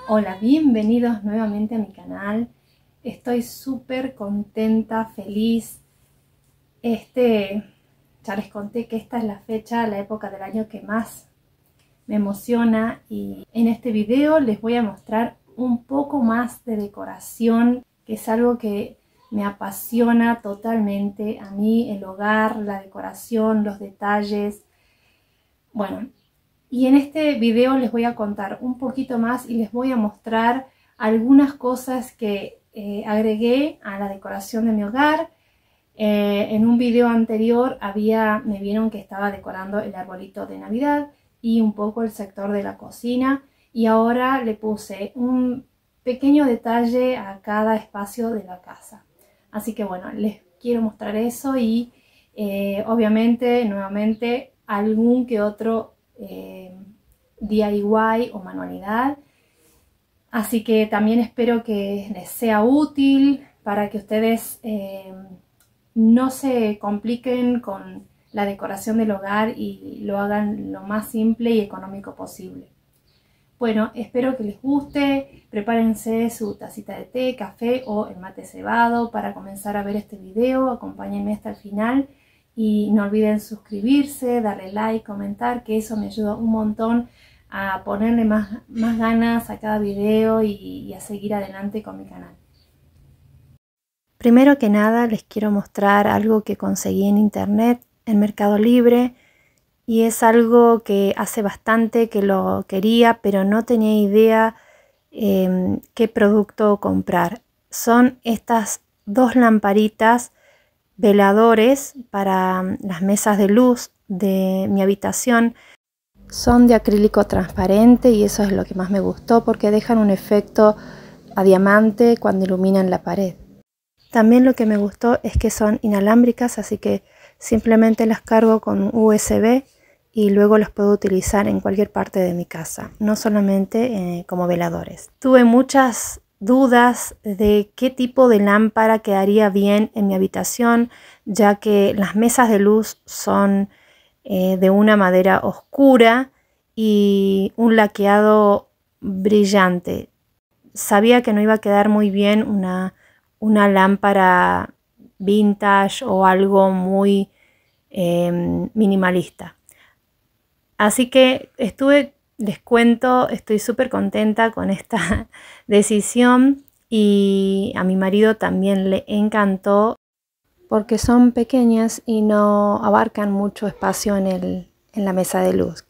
Hola, bienvenidos nuevamente a mi canal. Estoy súper contenta, feliz. Ya les conté que esta es la fecha, la época del año que más me emociona, y en este video les voy a mostrar un poco más de decoración, que es algo que me apasiona totalmente. A mí el hogar, la decoración, los detalles. Bueno, y en este video les voy a contar un poquito más y les voy a mostrar algunas cosas que agregué a la decoración de mi hogar. En un video anterior me vieron que estaba decorando el arbolito de Navidad y un poco el sector de la cocina, y ahora le puse un pequeño detalle a cada espacio de la casa. Así que bueno, les quiero mostrar eso y obviamente nuevamente algún que otro DIY o manualidad. Así que también espero que les sea útil para que ustedes no se compliquen con la decoración del hogar y lo hagan lo más simple y económico posible. Bueno, espero que les guste. Prepárense su tacita de té, café o el mate cebado para comenzar a ver este video. Acompáñenme hasta el final y no olviden suscribirse, darle like, comentar, que eso me ayuda un montón a ponerle más ganas a cada video y a seguir adelante con mi canal. Primero que nada les quiero mostrar algo que conseguí en internet, en Mercado Libre, y es algo que hace bastante que lo quería, pero no tenía idea qué producto comprar. Son estas dos lamparitas veladores para las mesas de luz de mi habitación. Son de acrílico transparente y eso es lo que más me gustó, porque dejan un efecto a diamante cuando iluminan la pared. También lo que me gustó es que son inalámbricas, así que simplemente las cargo con USB y luego las puedo utilizar en cualquier parte de mi casa, no solamente como veladores. Tuve muchas dudas de qué tipo de lámpara quedaría bien en mi habitación, ya que las mesas de luz son de una madera oscura y un laqueado brillante. Sabía que no iba a quedar muy bien una lámpara vintage o algo muy minimalista. Así que les cuento, estoy súper contenta con esta decisión, y a mi marido también le encantó porque son pequeñas y no abarcan mucho espacio en la mesa de luz.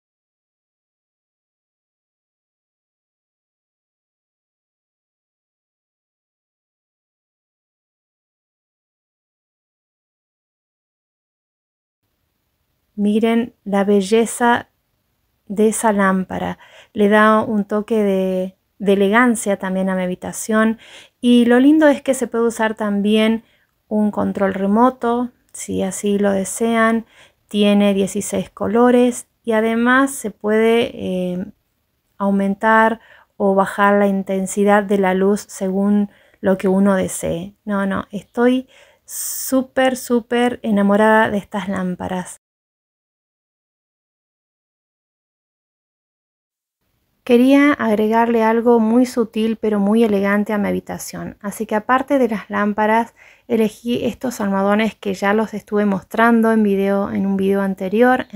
Miren la belleza de esa lámpara, le da un toque de elegancia también a mi habitación, y lo lindo es que se puede usar también un control remoto si así lo desean. Tiene 16 colores y además se puede aumentar o bajar la intensidad de la luz según lo que uno desee. Estoy súper enamorada de estas lámparas. Quería agregarle algo muy sutil pero muy elegante a mi habitación, así que aparte de las lámparas elegí estos almohadones que ya los estuve mostrando en un video anterior,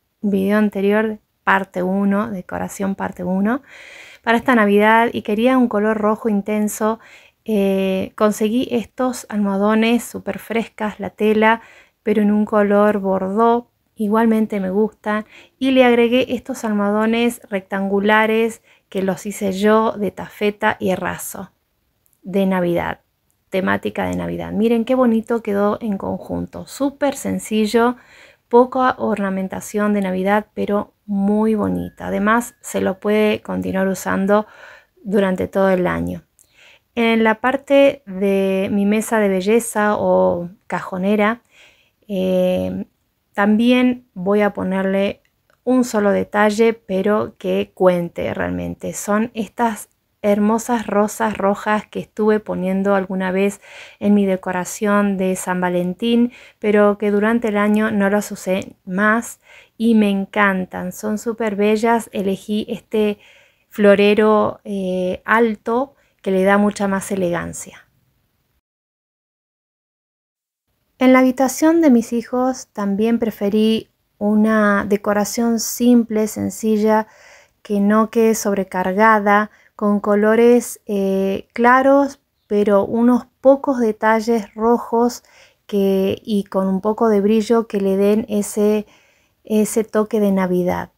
parte 1, decoración parte 1, para esta Navidad, y quería un color rojo intenso. Conseguí estos almohadones súper frescas, la tela, pero en un color bordó. Igualmente me gustan, y le agregué estos almohadones rectangulares que los hice yo de tafeta y raso de Navidad, temática de Navidad. Miren qué bonito quedó en conjunto, súper sencillo, poca ornamentación de Navidad, pero muy bonita. Además se lo puede continuar usando durante todo el año. En la parte de mi mesa de belleza o cajonera, también voy a ponerle un solo detalle, pero que cuente realmente. Son estas hermosas rosas rojas que estuve poniendo alguna vez en mi decoración de San Valentín, pero que durante el año no las usé más y me encantan. Son súper bellas. Elegí este florero alto que le da mucha más elegancia. En la habitación de mis hijos también preferí una decoración simple, sencilla, que no quede sobrecargada, con colores claros, pero unos pocos detalles rojos y con un poco de brillo que le den ese toque de Navidad.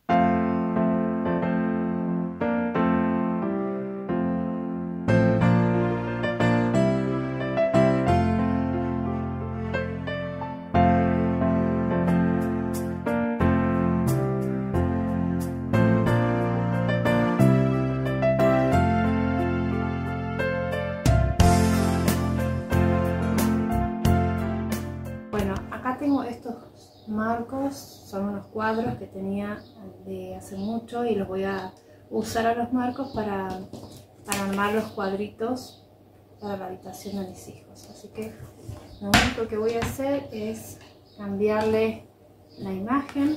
Bueno, acá tengo estos marcos, son unos cuadros que tenía de hace mucho y los voy a usar a los marcos para armar los cuadritos para la habitación de mis hijos. Así que lo único que voy a hacer es cambiarle la imagen.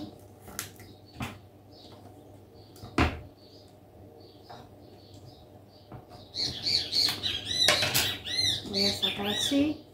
Voy a sacar así.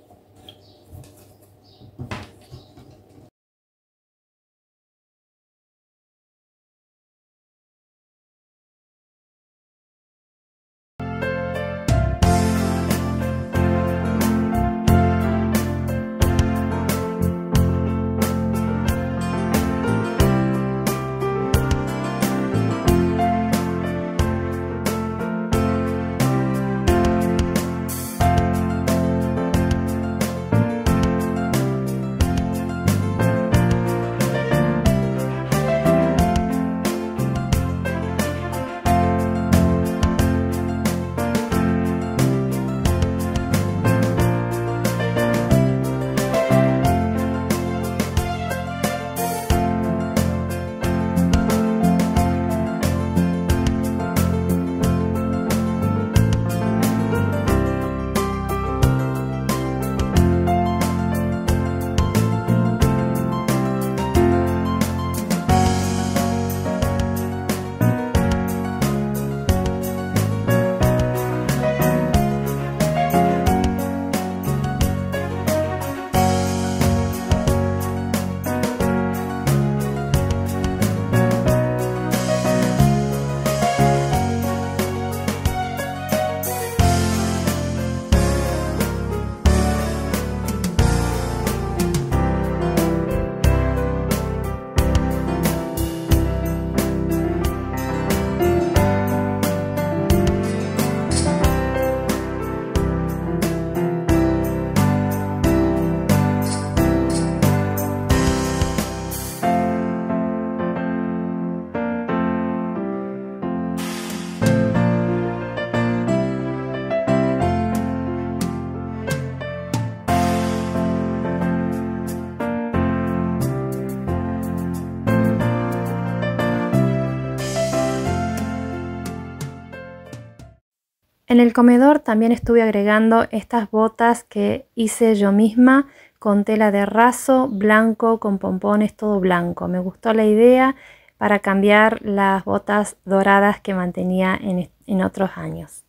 En el comedor también estuve agregando estas botas que hice yo misma con tela de raso, blanco, con pompones, todo blanco. Me gustó la idea para cambiar las botas doradas que mantenía en otros años.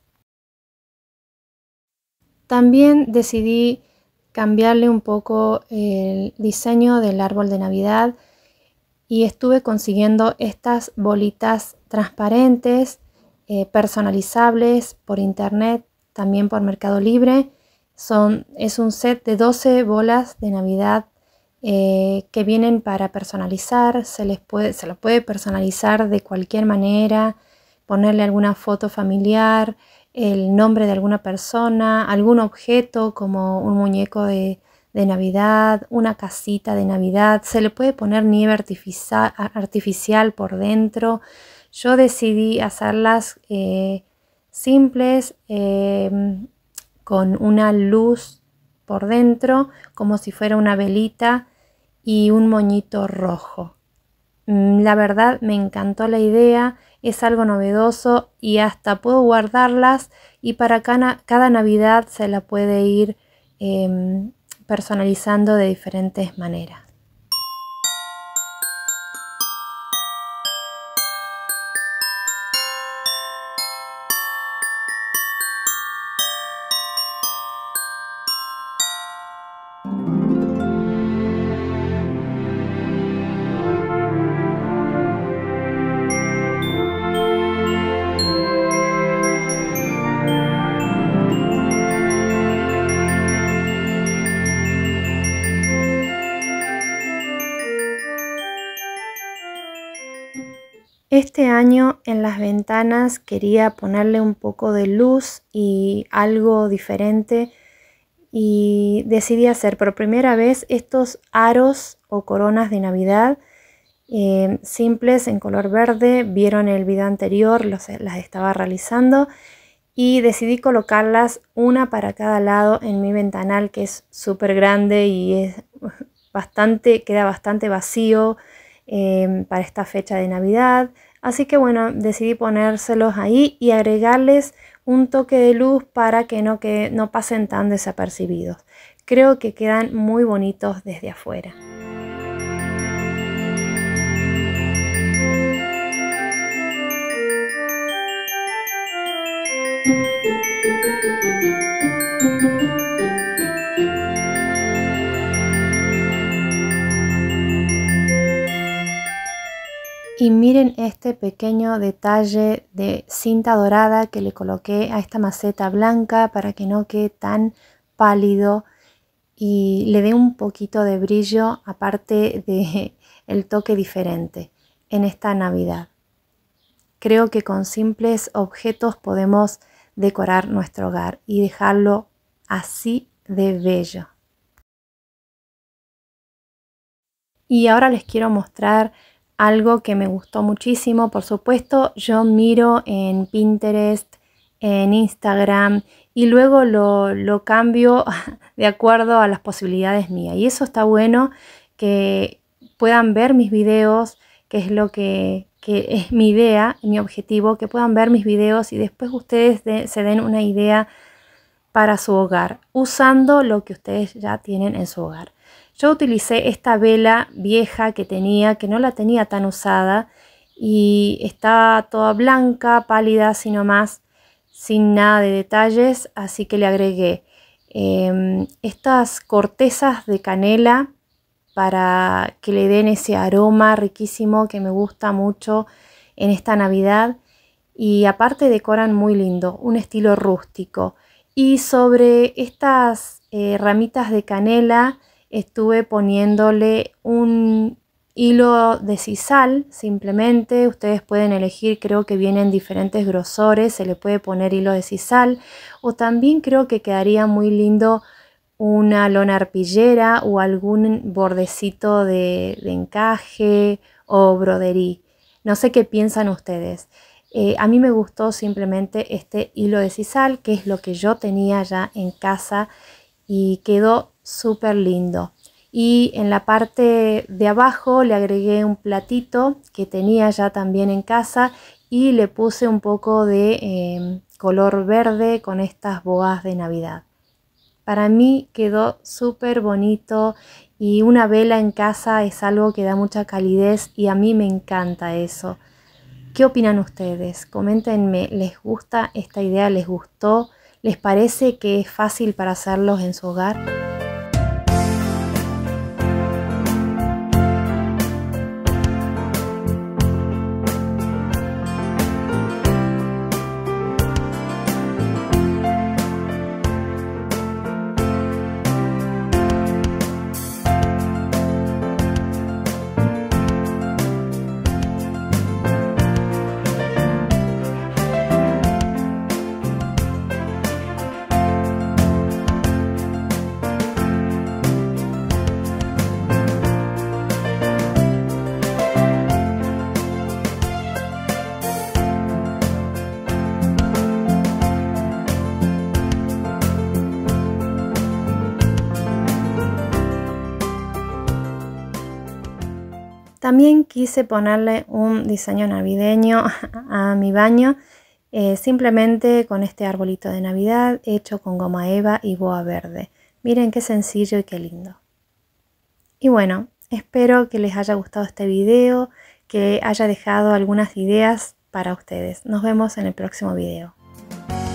También decidí cambiarle un poco el diseño del árbol de Navidad y estuve consiguiendo estas bolitas transparentes, personalizables por internet, también por Mercado Libre. Es un set de 12 bolas de Navidad que vienen para personalizar. Se lo puede personalizar de cualquier manera, ponerle alguna foto familiar, el nombre de alguna persona, algún objeto como un muñeco de Navidad, una casita de Navidad. Se le puede poner nieve artificial por dentro. Yo decidí hacerlas simples, con una luz por dentro, como si fuera una velita y un moñito rojo. La verdad me encantó la idea, es algo novedoso y hasta puedo guardarlas y para cada Navidad se la puede ir personalizando de diferentes maneras. Este año en las ventanas quería ponerle un poco de luz y algo diferente y decidí hacer por primera vez estos aros o coronas de Navidad simples en color verde. Vieron el video anterior, las estaba realizando y decidí colocarlas una para cada lado en mi ventanal, que es súper grande y es queda bastante vacío para esta fecha de Navidad. Así que bueno, decidí ponérselos ahí y agregarles un toque de luz para que no pasen tan desapercibidos. Creo que quedan muy bonitos desde afuera. Y miren este pequeño detalle de cinta dorada que le coloqué a esta maceta blanca para que no quede tan pálido y le dé un poquito de brillo, aparte de el toque diferente en esta Navidad. Creo que con simples objetos podemos decorar nuestro hogar y dejarlo así de bello. Y ahora les quiero mostrar algo que me gustó muchísimo. Por supuesto, yo miro en Pinterest, en Instagram y luego lo cambio de acuerdo a las posibilidades mías. Y eso está bueno, que puedan ver mis videos, que es lo que es mi idea, mi objetivo, que puedan ver mis videos y después ustedes se den una idea para su hogar, usando lo que ustedes ya tienen en su hogar. Yo utilicé esta vela vieja que no la tenía tan usada y está toda blanca, pálida, así nomás, sin nada de detalles, así que le agregué estas cortezas de canela para que le den ese aroma riquísimo que me gusta mucho en esta Navidad, y aparte decoran muy lindo, un estilo rústico. Y sobre estas ramitas de canela estuve poniéndole un hilo de sisal. Simplemente ustedes pueden elegir, creo que vienen diferentes grosores, se le puede poner hilo de sisal, o también creo que quedaría muy lindo una lona arpillera o algún bordecito de encaje o broderí. No sé qué piensan ustedes. A mí me gustó simplemente este hilo de sisal, que es lo que yo tenía ya en casa y quedó súper lindo. Y en la parte de abajo le agregué un platito que tenía ya también en casa y le puse un poco de color verde con estas boas de Navidad. Para mí quedó súper bonito y una vela en casa es algo que da mucha calidez y a mí me encanta eso. ¿Qué opinan ustedes? Coméntenme, ¿les gusta esta idea? ¿Les gustó? ¿Les parece que es fácil para hacerlos en su hogar? También quise ponerle un diseño navideño a mi baño, simplemente con este arbolito de Navidad hecho con goma eva y boa verde. Miren qué sencillo y qué lindo. Y bueno, espero que les haya gustado este video, que haya dejado algunas ideas para ustedes. Nos vemos en el próximo video.